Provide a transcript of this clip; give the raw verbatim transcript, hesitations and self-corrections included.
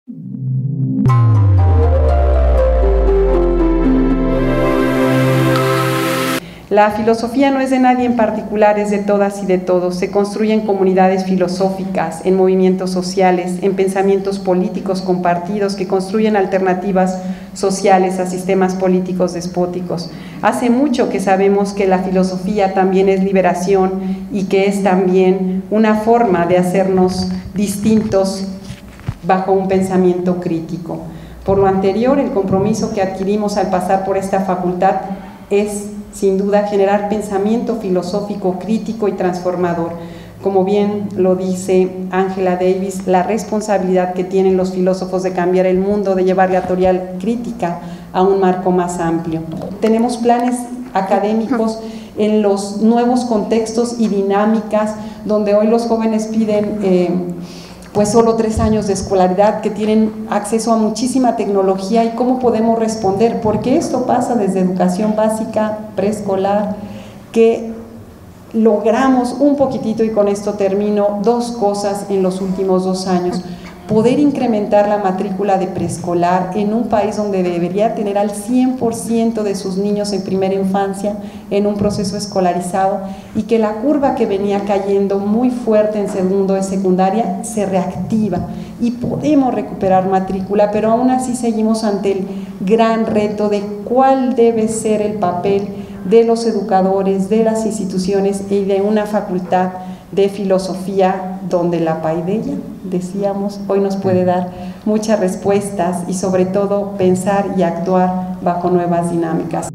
La filosofía no es de nadie en particular, es de todas y de todos. Se construye en comunidades filosóficas, en movimientos sociales, en pensamientos políticos compartidos que construyen alternativas sociales a sistemas políticos despóticos. Hace mucho que sabemos que la filosofía también es liberación y que es también una forma de hacernos distintos bajo un pensamiento crítico. Por lo anterior, el compromiso que adquirimos al pasar por esta facultad es, sin duda, generar pensamiento filosófico crítico y transformador. Como bien lo dice Angela Davis, la responsabilidad que tienen los filósofos de cambiar el mundo, de llevar la teoría crítica a un marco más amplio. Tenemos planes académicos en los nuevos contextos y dinámicas, donde hoy los jóvenes piden eh, pues solo tres años de escolaridad, que tienen acceso a muchísima tecnología, y cómo podemos responder, porque esto pasa desde educación básica, preescolar, que logramos un poquitito, y con esto termino, dos cosas en los últimos dos años. Poder incrementar la matrícula de preescolar en un país donde debería tener al cien por ciento de sus niños en primera infancia en un proceso escolarizado, y que la curva que venía cayendo muy fuerte en segundo de secundaria se reactiva y podemos recuperar matrícula, pero aún así seguimos ante el gran reto de cuál debe ser el papel de los educadores, de las instituciones y de una facultad de filosofía donde la paideia, decíamos, hoy nos puede dar muchas respuestas y sobre todo pensar y actuar bajo nuevas dinámicas.